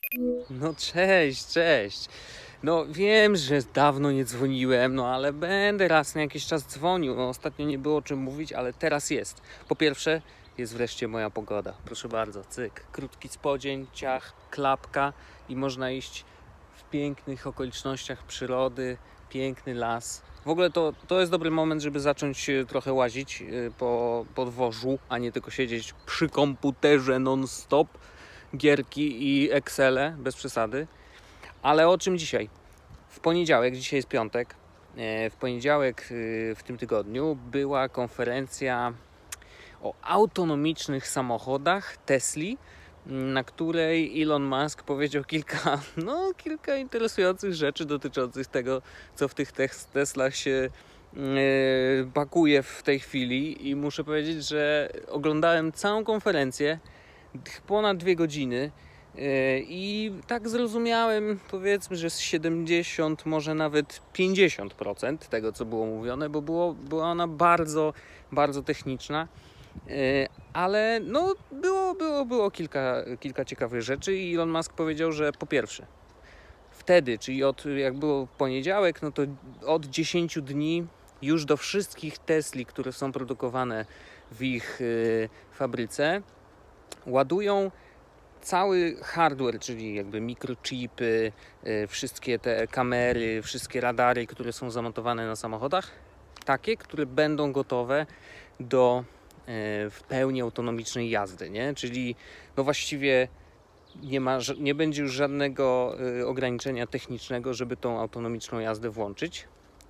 No cześć, cześć. No wiem, że dawno nie dzwoniłem, no ale będę raz na jakiś czas dzwonił. No, ostatnio nie było o czym mówić, ale teraz jest. Po pierwsze, jest wreszcie moja pogoda. Proszę bardzo, cyk. Krótki spodzień, ciach, klapka i można iść w pięknych okolicznościach przyrody, piękny las. W ogóle to jest dobry moment, żeby zacząć trochę łazić po podwórzu, a nie tylko siedzieć przy komputerze non-stop. Gierki i Excele, bez przesady. Ale o czym dzisiaj? W poniedziałek, dzisiaj jest piątek, w poniedziałek w tym tygodniu była konferencja o autonomicznych samochodach Tesli, na której Elon Musk powiedział kilka interesujących rzeczy dotyczących tego, co w tych Teslach się pakuje w tej chwili. I muszę powiedzieć, że oglądałem całą konferencję, ponad 2 godziny, i tak zrozumiałem, powiedzmy, że z 70, może nawet 50% tego, co było mówione, bo była ona bardzo, bardzo techniczna, ale no było kilka ciekawych rzeczy i Elon Musk powiedział, że po pierwsze, wtedy, czyli jak było w poniedziałek, no to od 10 dni już do wszystkich Tesli, które są produkowane w ich fabryce, ładują cały hardware, czyli jakby mikrochipy, wszystkie te kamery, wszystkie radary, które są zamontowane na samochodach, takie, które będą gotowe do w pełni autonomicznej jazdy, nie? Czyli no właściwie nie będzie już żadnego ograniczenia technicznego, żeby tą autonomiczną jazdę włączyć.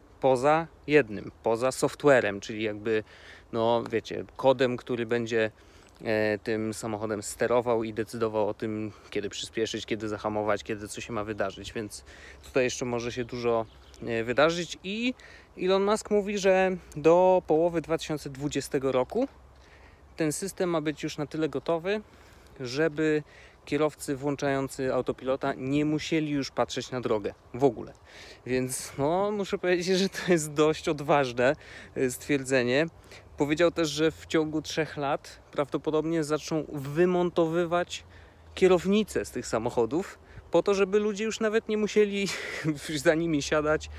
Poza softwarem, czyli jakby, no wiecie, kodem, który będzie tym samochodem sterował i decydował o tym, kiedy przyspieszyć, kiedy zahamować, kiedy co się ma wydarzyć, więc tutaj jeszcze może się dużo wydarzyć i Elon Musk mówi, że do połowy 2020 roku ten system ma być już na tyle gotowy, żeby kierowcy włączający autopilota nie musieli już patrzeć na drogę w ogóle. Więc no, muszę powiedzieć, że to jest dość odważne stwierdzenie. Powiedział też, że w ciągu 3 lat prawdopodobnie zaczną wymontowywać kierownice z tych samochodów, po to, żeby ludzie już nawet nie musieli za nimi siadać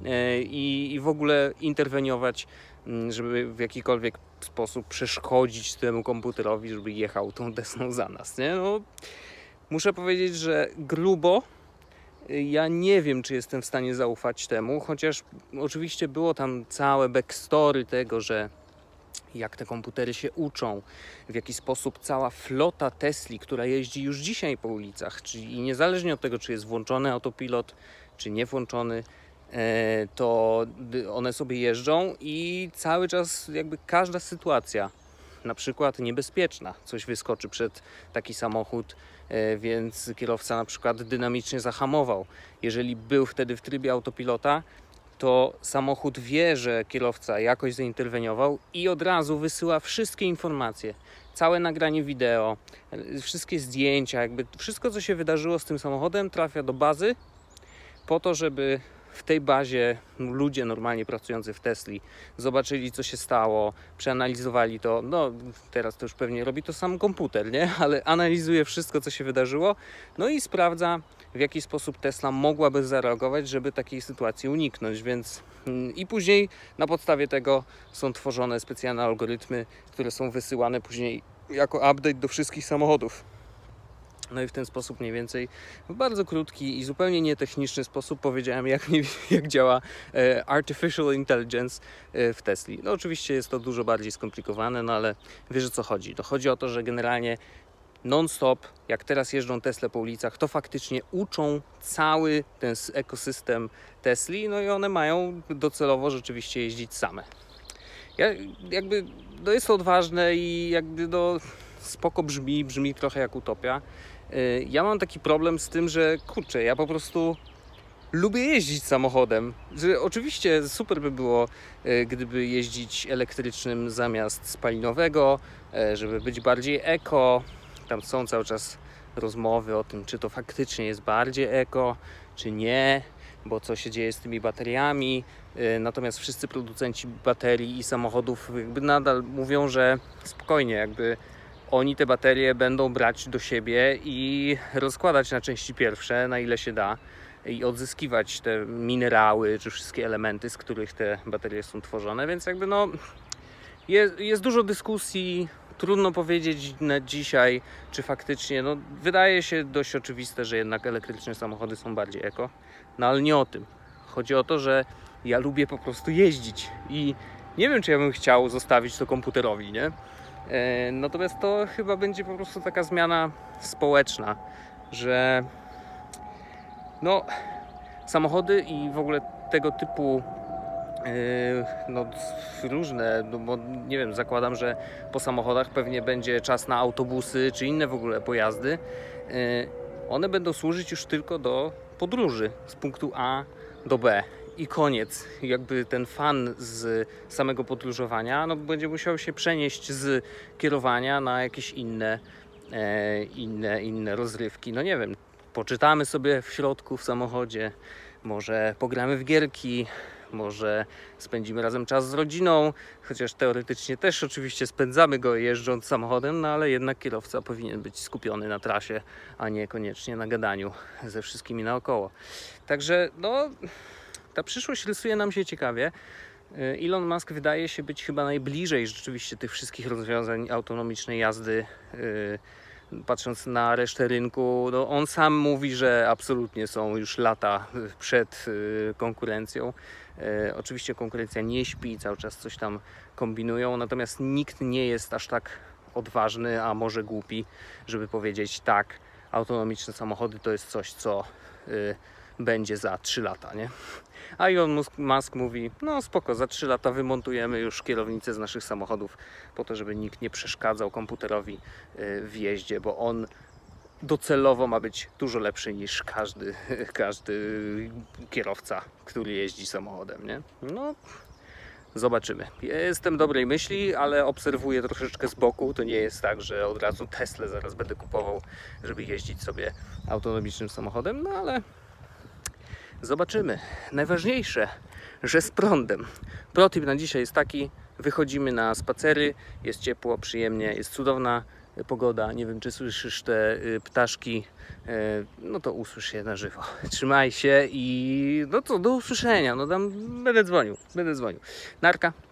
i w ogóle interweniować, żeby w jakikolwiek sposób przeszkodzić temu komputerowi, żeby jechał tą Teslą za nas, nie? No, muszę powiedzieć, że grubo. Ja nie wiem, czy jestem w stanie zaufać temu, chociaż oczywiście było tam całe backstory tego, że jak te komputery się uczą, w jaki sposób cała flota Tesli, która jeździ już dzisiaj po ulicach, czyli niezależnie od tego, czy jest włączony autopilot, czy nie włączony, to one sobie jeżdżą i cały czas jakby każda sytuacja, na przykład niebezpieczna, coś wyskoczy przed taki samochód, więc kierowca na przykład dynamicznie zahamował. Jeżeli był wtedy w trybie autopilota, to samochód wie, że kierowca jakoś zainterweniował i od razu wysyła wszystkie informacje, całe nagranie wideo, wszystkie zdjęcia, jakby wszystko, co się wydarzyło z tym samochodem, trafia do bazy po to, żeby w tej bazie ludzie normalnie pracujący w Tesli zobaczyli, co się stało, przeanalizowali to. No teraz to już pewnie robi to sam komputer, nie? Ale analizuje wszystko, co się wydarzyło, no i sprawdza, w jaki sposób Tesla mogłaby zareagować, żeby takiej sytuacji uniknąć, więc i później na podstawie tego są tworzone specjalne algorytmy, które są wysyłane później jako update do wszystkich samochodów. No i w ten sposób mniej więcej w bardzo krótki i zupełnie nietechniczny sposób powiedziałem, jak działa Artificial Intelligence w Tesli. No oczywiście jest to dużo bardziej skomplikowane, no ale wiesz, o co chodzi. To chodzi o to, że generalnie non-stop, jak teraz jeżdżą Tesle po ulicach, to faktycznie uczą cały ten ekosystem Tesli, no i one mają docelowo rzeczywiście jeździć same. Jest to odważne i spoko brzmi trochę jak utopia. Ja mam taki problem z tym, że kurczę, ja po prostu lubię jeździć samochodem. Że oczywiście super by było, gdyby jeździć elektrycznym zamiast spalinowego, żeby być bardziej eko. Tam są cały czas rozmowy o tym, czy to faktycznie jest bardziej eko, czy nie, bo co się dzieje z tymi bateriami. Natomiast wszyscy producenci baterii i samochodów jakby nadal mówią, że spokojnie, jakby oni te baterie będą brać do siebie i rozkładać na części pierwsze, na ile się da, i odzyskiwać te minerały czy wszystkie elementy, z których te baterie są tworzone, więc jakby no jest dużo dyskusji. Trudno powiedzieć na dzisiaj, czy faktycznie, no wydaje się dość oczywiste, że jednak elektryczne samochody są bardziej eko, no ale nie o tym. Chodzi o to, że ja lubię po prostu jeździć i nie wiem, czy ja bym chciał zostawić to komputerowi, nie? Natomiast to chyba będzie po prostu taka zmiana społeczna, że no samochody i w ogóle tego typu no różne, no bo nie wiem, zakładam, że po samochodach pewnie będzie czas na autobusy czy inne w ogóle pojazdy. One będą służyć już tylko do podróży z punktu A do B i koniec. Jakby ten fan z samego podróżowania no będzie musiał się przenieść z kierowania na jakieś inne rozrywki. No nie wiem, poczytamy sobie w środku w samochodzie, może pogramy w gierki, może spędzimy razem czas z rodziną, chociaż teoretycznie też oczywiście spędzamy go jeżdżąc samochodem, no ale jednak kierowca powinien być skupiony na trasie, a nie koniecznie na gadaniu ze wszystkimi naokoło. Także no, ta przyszłość rysuje nam się ciekawie. Elon Musk wydaje się być chyba najbliżej rzeczywiście tych wszystkich rozwiązań autonomicznej jazdy. Patrząc na resztę rynku, no on sam mówi, że absolutnie są już lata przed konkurencją. Oczywiście konkurencja nie śpi, cały czas coś tam kombinują, natomiast nikt nie jest aż tak odważny, a może głupi, żeby powiedzieć tak, autonomiczne samochody to jest coś, co będzie za 3 lata, nie? A Elon Musk mówi, no spoko, za 3 lata wymontujemy już kierownicę z naszych samochodów po to, żeby nikt nie przeszkadzał komputerowi w jeździe, bo on docelowo ma być dużo lepszy niż każdy kierowca, który jeździ samochodem, nie? No, zobaczymy. Jestem dobrej myśli, ale obserwuję troszeczkę z boku. To nie jest tak, że od razu Teslę zaraz będę kupował, żeby jeździć sobie autonomicznym samochodem, no ale zobaczymy. Najważniejsze, że z prądem. Protip na dzisiaj jest taki: wychodzimy na spacery, jest ciepło, przyjemnie, jest cudowna pogoda. Nie wiem, czy słyszysz te ptaszki, no to usłysz je na żywo. Trzymaj się i no to do usłyszenia. No tam będę dzwonił. Narka.